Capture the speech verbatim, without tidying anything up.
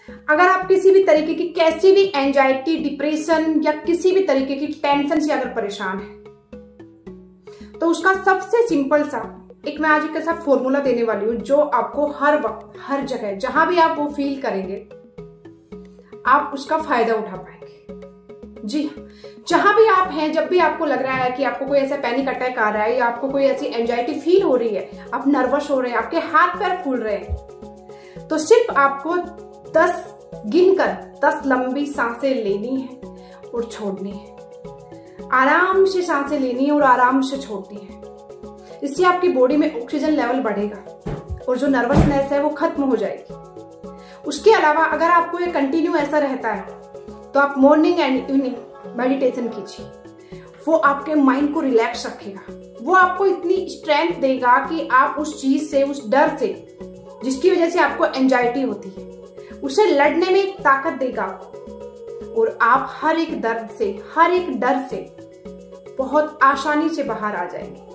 अगर आप किसी भी तरीके की कैसी भी एंजाइटी, डिप्रेशन या किसी भी तरीके की टेंशन से अगर परेशान है तो उसका सबसे सिंपल सा एक मैं आज एक ऐसा फॉर्मूला देने वाली हूं जो आपको हर वक्त, हर जगह, जहां भी आप वो फील करेंगे आप उसका फायदा उठा पाएंगे। जी, जहां भी आप हैं, जब भी आपको लग रहा है कि आपको कोई ऐसा पैनिक अटैक आ रहा है या आपको कोई ऐसी एंजाइटी फील हो रही है, आप नर्वस हो रहे हैं, आपके हाथ पैर फूल रहे हैं, तो सिर्फ आपको दस गिनकर दस लंबी सांसें लेनी है और छोड़नी है। आराम से सांसें लेनी है और आराम से छोड़नी है। इससे आपकी बॉडी में ऑक्सीजन लेवल बढ़ेगा और जो नर्वसनेस है वो खत्म हो जाएगी। उसके अलावा अगर आपको ये कंटिन्यू ऐसा रहता है तो आप मॉर्निंग एंड इवनिंग मेडिटेशन कीजिए। वो आपके माइंड को रिलैक्स रखेगा, वो आपको इतनी स्ट्रेंथ देगा कि आप उस चीज से, उस डर से जिसकी वजह से आपको एंजाइटी होती है, उसे लड़ने में एक ताकत देगा और आप हर एक दर्द से, हर एक डर से बहुत आसानी से बाहर आ जाएंगे।